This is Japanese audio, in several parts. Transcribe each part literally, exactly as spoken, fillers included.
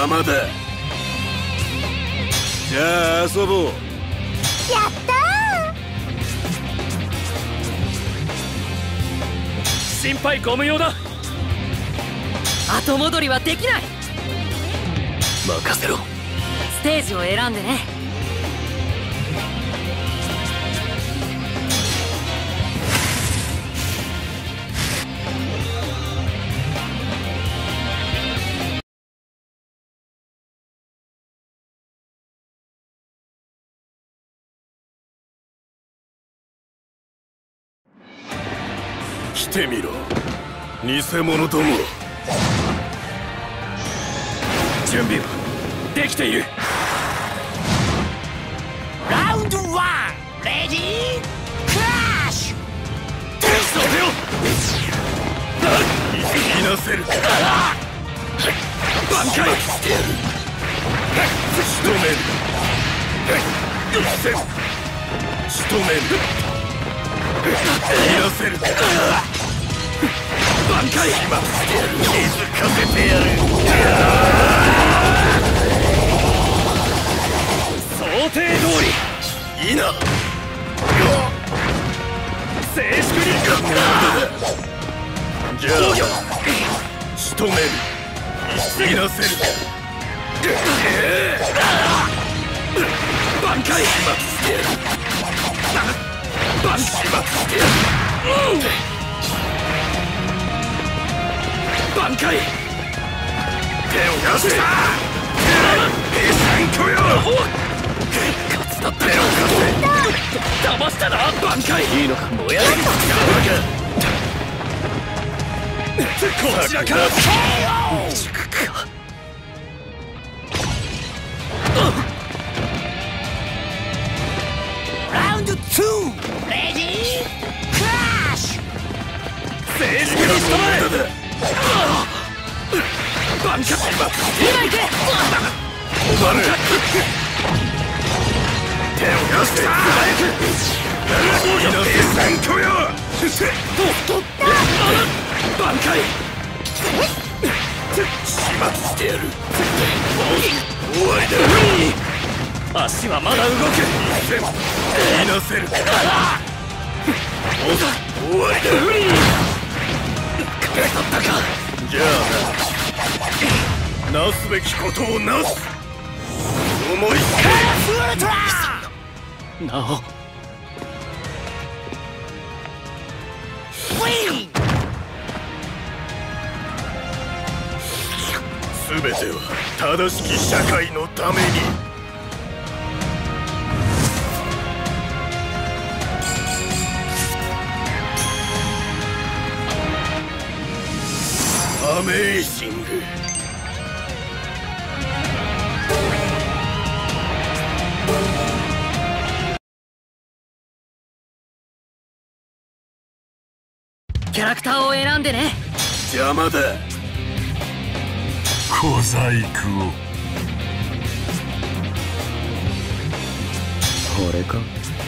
邪魔だ。じゃあ遊ぼう。 やったー。心配ご無用だ。 後戻りはできない。 任せろ。 ステージを選んでね。 来てみろ、偽物ども。 準備はできている。 ラウンドワン、レディークラッシュ。 天使の手をいなせるか。 挽回してやる。仕留める。仕留める。いなせるか。 挽回今してやる。気づかせてやる。 想定通り。 いいな。 静粛に。 じゃあ仕留める。いなせるか。 挽回今してやる。 挽回してやる。挽回。 手を出せ。ペシャンコよ。 勝つだった。 手を貸せ。騙したな。挽回。いいのか。燃やる。こちらから。熟か。 ラウンドツー、レディークラッシュ。 静粛にしたまえ。挽回。今行け。 止まる。手を出せ。早く。いなせさんこよ。 挽回。 始末してやる。終わりだ。 足はまだ動く。 いなせるか。終わりだ。 金取ったか。 じゃあなすべきことをなす。思いつけ。 なおすべては正しき社会のために。アメージング。 キャラクターを選んでね。 邪魔だ。小細工を。 俺か。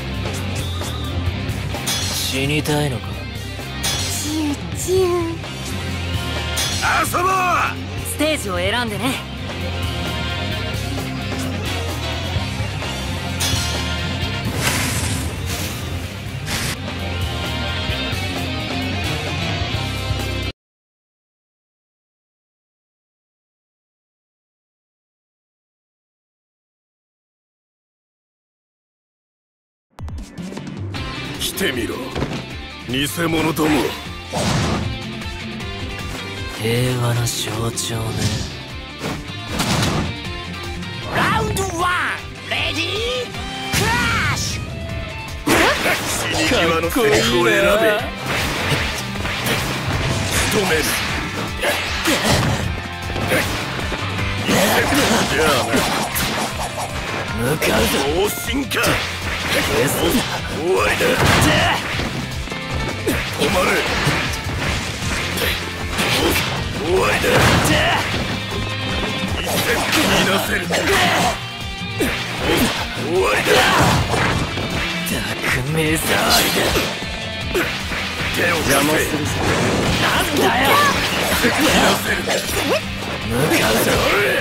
死にたいのか。 チューチュー。 遊ぼう。 ステージを選んでね。 来てみろ、偽物ども。 平和の象徴ね。 ラウンドワン、レディークラッシュ。 死に際のセリフを選べ。仕留める。じゃあな。 向かうぞ。 猛進化。終わりだ。止まれ。終わりだ。一戦いなせる。終わりだ。 たく目障りだ。 手を邪魔する。 なんだよ。 いなせる。 向かうぞ。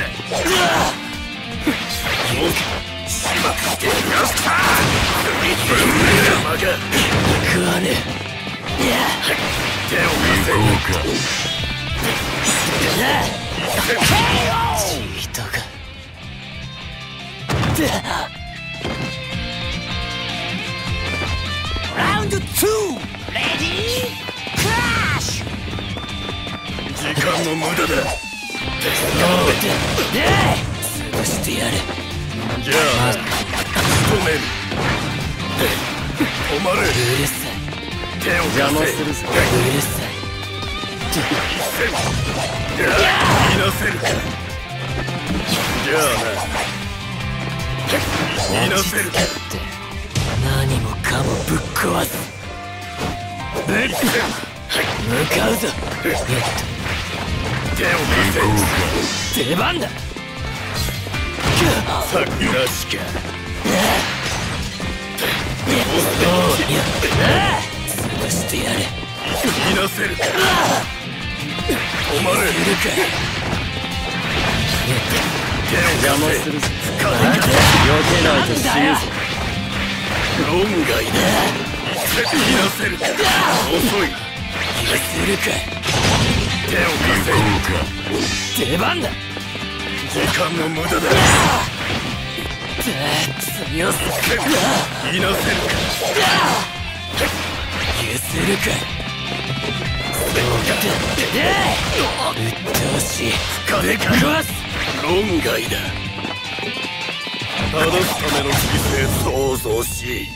始末してやった山が食わねえ。 手を貸せチートが。 ラウンドツーレディークラッシュ。 時間の無駄だ。 潰してやる。 じゃあ仕留める。止まれ。 うるさい。 手を邪魔貸せ。 するぞ。うるさい。 いなせるか。じゃあないなせるか。 って何もかもぶっ壊す。ぶっ向かうぞ。 手を貸出番だ。 せ。さっきなしか。 潰してやる。 いなせるか。止まれ。手を邪魔貸せ。 するぞ。 風か。 避けないと死ぬぞ。 論外だ。いなせるか。遅い。 するか。 手を貸せ。 出番だ。 時間の無駄だ。 強す。 いなせるか。 譲るか。うっとうしい。 風か。 壊す。 論外だ。正すための犠牲想像し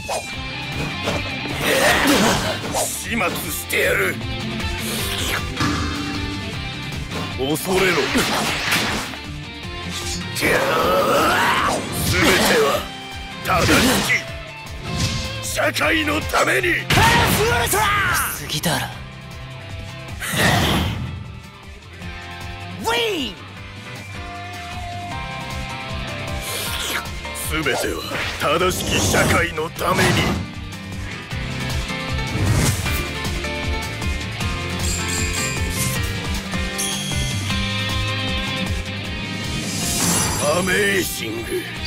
始末してやる。恐れろ。全ては正しき社会のために。 次だろ。 ウィン。 全ては正しき社会のために。アメージング。